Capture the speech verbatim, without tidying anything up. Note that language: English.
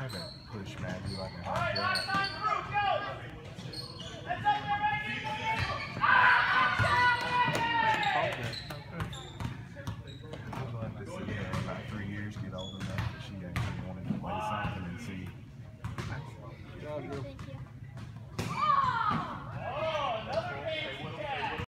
haven't pushed Maggie like I have yet. I'd love to see her in about three years get old enough that she actually wanted to play something and see.